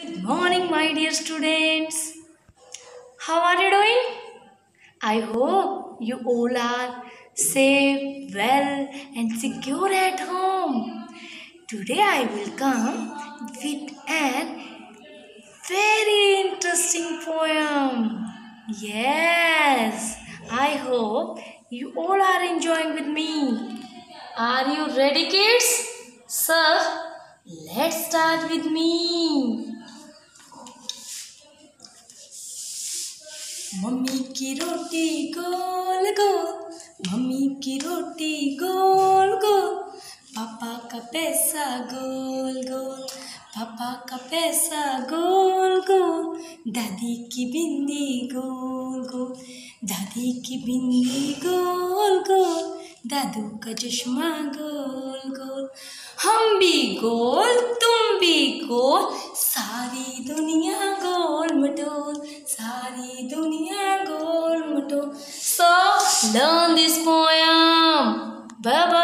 Good morning, my dear students. How are you doing? I hope you all are safe, well, and secure at home. Today, I will come with an very interesting poem. Yes, I hope you all are enjoying with me. Are you ready, kids? So, let's start with me. Mummy की रोटी गोल गोल, mummy की रोटी गोल गोल, पापा का पैसा गोल गोल, पापा का पैसा गोल गोल, दादी की बिंदी गोल गोल, दादी की बिंदी गोल गोल, दादू का चश्मा गोल गोल। हम भी गोल तुम भी गोल, सारी दुनिया गोल मटोल, सारी दुनिया गोल मटोल। So learn this poem. Bye bye.